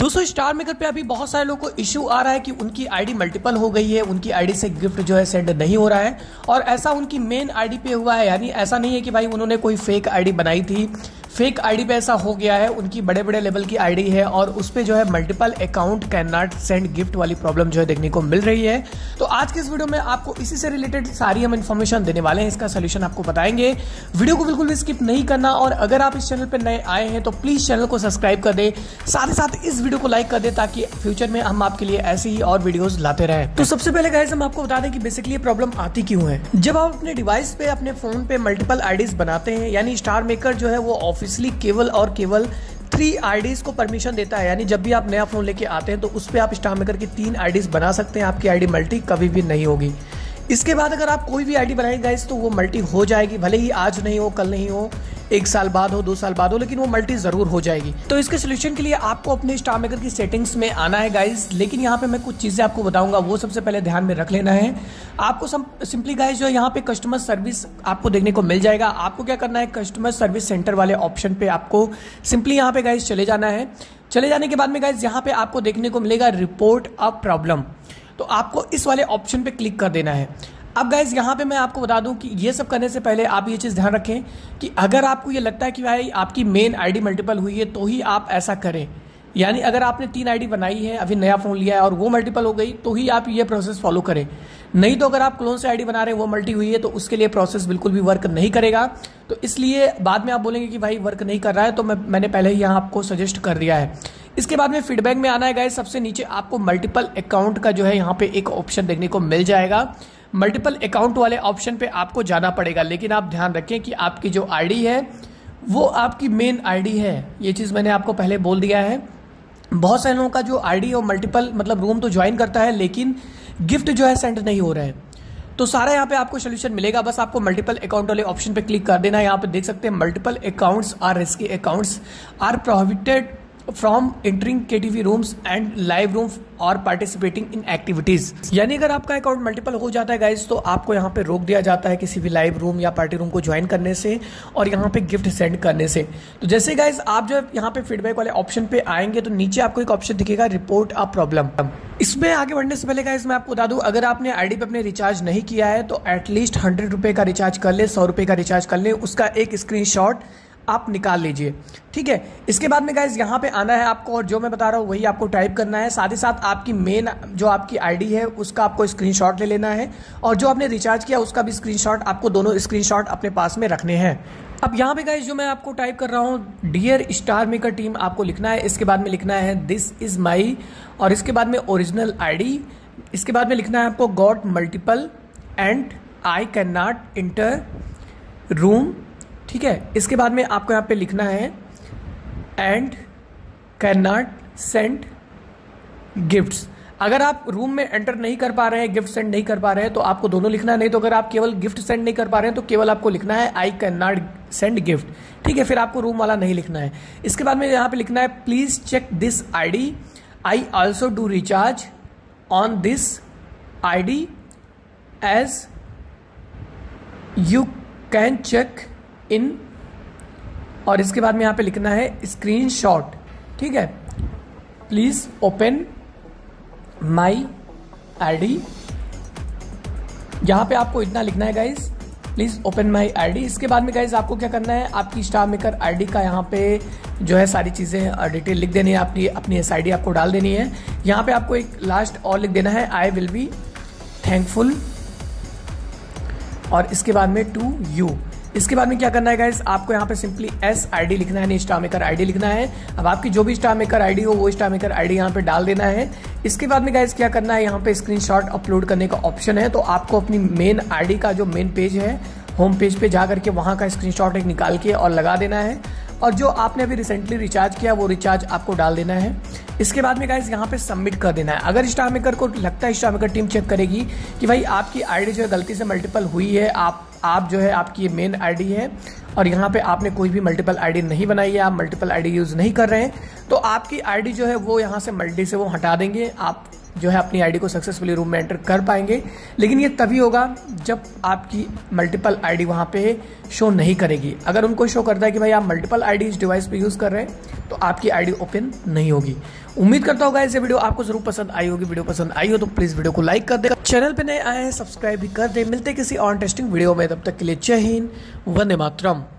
दोस्तों star maker पे अभी बहुत सारे लोगों को इशू आ रहा है कि उनकी आईडी मल्टीपल हो गई है, उनकी आईडी से गिफ्ट जो है सेंड नहीं हो रहा है। और ऐसा उनकी मेन आईडी पे हुआ है, यानी ऐसा नहीं है कि भाई उन्होंने कोई फेक आईडी बनाई थी, फेक आईडी पे ऐसा हो गया है। उनकी बड़े बड़े लेवल की आईडी है और उस पे जो है multiple account can not send gift वाली प्रॉब्लम जो है देखने को मिल रही है। तो आज के इस वीडियो में आपको इसी से रिलेटेड सारी हम इन्फॉर्मेशन देने वाले हैं, इसका सोल्यूशन आपको बताएंगे। वीडियो को बिल्कुल भी स्किप नहीं करना और अगर आप इस चैनल पर नए आए हैं तो प्लीज चैनल को सब्सक्राइब कर दे, साथ ही साथ इस वीडियो को लाइक कर दे ताकि फ्यूचर में हम आपके लिए ऐसे ही और वीडियोस लाते रहें। तो सबसे पहले गाइस हम आपको बता दें कि बेसिकली ये प्रॉब्लम आती क्यों है। जब आप अपने डिवाइस पे अपने फोन पे मल्टीपल आईडीज बनाते हैं, यानी स्टार मेकर जो है वो ऑफिशियली केवल 3 आईडीज को परमिशन देता है। यानी जब भी आप नया फोन लेके आते हैं तो उस पे आप स्टार मेकर की 3 आईडीज बना सकते हैं, आपकी आईडी मल्टी कभी भी नहीं होगी। इसके बाद अगर आप कोई भी आईडी बनाएंगे गाइस तो वो मल्टी हो जाएगी, भले ही आज नहीं हो, कल नहीं हो, 1 साल बाद हो, 2 साल बाद हो, लेकिन वो मल्टी जरूर हो जाएगी। तो इसके सोल्यूशन के लिए आपको अपने स्टार मेकर की सेटिंग्स में आना है गाइस, लेकिन यहाँ पे मैं कुछ चीजें आपको बताऊंगा, वो सबसे पहले ध्यान में रख लेना है। आपको सिंपली गाइस जो यहाँ पे कस्टमर सर्विस आपको देखने को मिल जाएगा। आपको क्या करना है, कस्टमर सर्विस सेंटर वाले ऑप्शन पे आपको सिंपली यहाँ पे गाइस चले जाना है। चले जाने के बाद में गाइस यहाँ पे आपको देखने को मिलेगा रिपोर्ट अ प्रॉब्लम, तो आपको इस वाले ऑप्शन पे क्लिक कर देना है। अब गाइज यहाँ पे मैं आपको बता दूं कि ये सब करने से पहले आप ये चीज़ ध्यान रखें कि अगर आपको ये लगता है कि भाई आपकी मेन आईडी मल्टीपल हुई है तो ही आप ऐसा करें। यानी अगर आपने 3 आईडी बनाई है, अभी नया फोन लिया है और वो मल्टीपल हो गई तो ही आप ये प्रोसेस फॉलो करें। नहीं तो अगर आप क्लोन से आईडी बना रहे हैं वो मल्टी हुई है तो उसके लिए प्रोसेस बिल्कुल भी वर्क नहीं करेगा। तो इसलिए बाद में आप बोलेंगे कि भाई वर्क नहीं कर रहा है, तो मैंने पहले ही यहाँ आपको सजेस्ट कर दिया है। इसके बाद में फीडबैक में आना है गाइस, सबसे नीचे आपको मल्टीपल अकाउंट का जो है यहाँ पे एक ऑप्शन देखने को मिल जाएगा। मल्टीपल अकाउंट वाले ऑप्शन पे आपको जाना पड़ेगा, लेकिन आप ध्यान रखें कि आपकी जो आईडी है वो आपकी मेन आईडी है। ये चीज़ मैंने आपको पहले बोल दिया है। बहुत सारे लोगों का जो आईडी और मल्टीपल मतलब रूम तो ज्वाइन करता है लेकिन गिफ्ट जो है सेंड नहीं हो रहा है। तो सारा यहाँ पे आपको सोल्यूशन मिलेगा, बस आपको मल्टीपल अकाउंट वाले ऑप्शन पे क्लिक कर देना है। यहाँ पे देख सकते हैं multiple accounts are risky accounts are prohibited from entering KTV rooms and live room और पार्टिसिपेटिंग इन एक्टिविटीज। यानी अगर आपका अकाउंट मल्टीपल हो जाता है गाइज तो आपको यहाँ पे रोक दिया जाता है किसी भी लाइव रूम या पार्टी रूम को ज्वाइन करने से और यहाँ पे गिफ्ट सेंड करने से। तो जैसे गाइज आप जब यहाँ पे फीडबैक वाले ऑप्शन पे आएंगे तो नीचे आपको एक ऑप्शन दिखेगा रिपोर्ट अ प्रॉब्लम। इसमें आगे बढ़ने से पहले गाइज मैं आपको बता दूं, अगर आपने आईडी पे अपने रिचार्ज नहीं किया है तो एटलीस्ट 100 रुपये का रिचार्ज कर ले, 100 रुपये का रिचार्ज कर ले, उसका एक स्क्रीनशॉट आप निकाल लीजिए, ठीक है। इसके बाद में गाइज यहाँ पे आना है आपको और जो मैं बता रहा हूँ वही आपको टाइप करना है। साथ ही साथ आपकी मेन जो आपकी आईडी है उसका आपको स्क्रीनशॉट ले लेना है और जो आपने रिचार्ज किया उसका भी स्क्रीनशॉट, आपको दोनों स्क्रीनशॉट अपने पास में रखने हैं। अब यहाँ पे गाइज जो मैं आपको टाइप कर रहा हूँ, डियर स्टार मेकर टीम, आपको लिखना है। इसके बाद में लिखना है दिस इज माई और इसके बाद में ओरिजिनल आईडी। इसके बाद में लिखना है आपको got multiple and I can not enter room, ठीक है। इसके बाद में आपको यहाँ पे लिखना है and can not send gifts. अगर आप रूम में एंटर नहीं कर पा रहे हैं, गिफ्ट सेंड नहीं कर पा रहे हैं तो आपको दोनों लिखना है। नहीं तो अगर आप केवल गिफ्ट सेंड नहीं कर पा रहे हैं तो केवल आपको लिखना है I can not send gift, ठीक है। फिर आपको रूम वाला नहीं लिखना है। इसके बाद में यहाँ पे लिखना है please check this ID, I also do recharge on this ID as you can check in, और इसके बाद में यहाँ पे लिखना है स्क्रीनशॉट, ठीक है। प्लीज ओपन माई आईडी, यहाँ पे आपको इतना लिखना है guys, please open my ID. इसके बाद में गाइज आपको क्या करना है, आपकी स्टार मेकर आईडी का यहाँ पे जो है सारी चीजें डिटेल लिख देनी है, अपनी एस आईडी आपको डाल देनी है। यहाँ पे आपको एक लास्ट और लिख देना है आई विल बी थैंकफुल और इसके बाद में टू यू। इसके बाद में क्या करना है गाइस, आपको यहाँ पे सिंपली एस आईडी लिखना है, नहीं स्टार मेकर आईडी लिखना है। अब आपकी जो भी स्टार मेकर आईडी हो वो स्टार मेकर आईडी यहाँ पे डाल देना है। इसके बाद में गाइस क्या करना है, यहाँ पे स्क्रीनशॉट अपलोड करने का ऑप्शन है, तो आपको अपनी मेन आईडी का जो मेन पेज है होम पेज पे जा करके वहाँ का स्क्रीनशॉट एक निकाल के और लगा देना है और जो आपने अभी रिसेंटली रिचार्ज किया वो रिचार्ज आपको डाल देना है। इसके बाद में गाइस यहाँ पे सबमिट कर देना है। अगर स्टार मेकर को लगता है, स्टार मेकर टीम चेक करेगी कि भाई आपकी आईडी जो है गलती से मल्टीपल हुई है, आप जो है आपकी मेन आईडी है और यहाँ पे आपने कोई भी मल्टीपल आईडी नहीं बनाई है, आप मल्टीपल आईडी यूज नहीं कर रहे हैं, तो आपकी आईडी जो है वो यहाँ से मल्टी से वो हटा देंगे। आप जो है अपनी आईडी को सक्सेसफुली रूम में एंटर कर पाएंगे। लेकिन ये तभी होगा जब आपकी मल्टीपल आईडी वहाँ पे शो नहीं करेगी। अगर उनको शो करता है कि भाई आप मल्टीपल आईडी इस डिवाइस पे यूज़ कर रहे हैं तो आपकी आईडी ओपन नहीं होगी। उम्मीद करता होगा ऐसे वीडियो आपको जरूर पसंद आई होगी। वीडियो पसंद आई हो तो प्लीज़ वीडियो को लाइक कर देगा, चैनल पे नए आए हैं सब्सक्राइब भी कर दे। मिलते किसी और इंटरेस्टिंग वीडियो में, तब तक के लिए जय हिंद, वंदे मातरम।